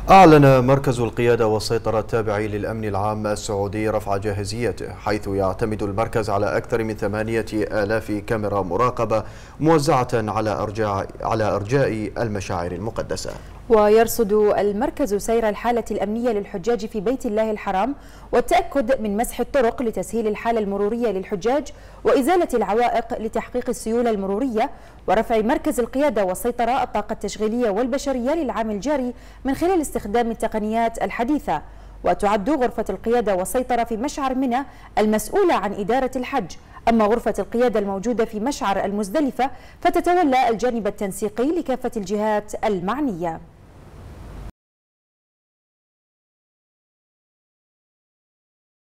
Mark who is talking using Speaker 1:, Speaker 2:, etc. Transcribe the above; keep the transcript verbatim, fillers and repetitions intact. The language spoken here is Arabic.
Speaker 1: أعلن مركز القيادة والسيطرة التابع للأمن العام السعودي رفع جاهزيته، حيث يعتمد المركز على أكثر من ثمانية آلاف كاميرا مراقبة موزعة على أرجاء على أرجاء المشاعر المقدسة.
Speaker 2: ويرصد المركز سير الحالة الأمنية للحجاج في بيت الله الحرام والتأكد من مسح الطرق لتسهيل الحالة المرورية للحجاج وإزالة العوائق لتحقيق السيولة المرورية، ورفع مركز القيادة والسيطرة الطاقة التشغيلية والبشرية للعام الجاري من خلال استخدام التقنيات الحديثة. وتعد غرفة القيادة والسيطرة في مشعر منى المسؤولة عن إدارة الحج، أما غرفة القيادة الموجودة في مشعر المزدلفة فتتولى الجانب التنسيقي لكافة الجهات المعنية.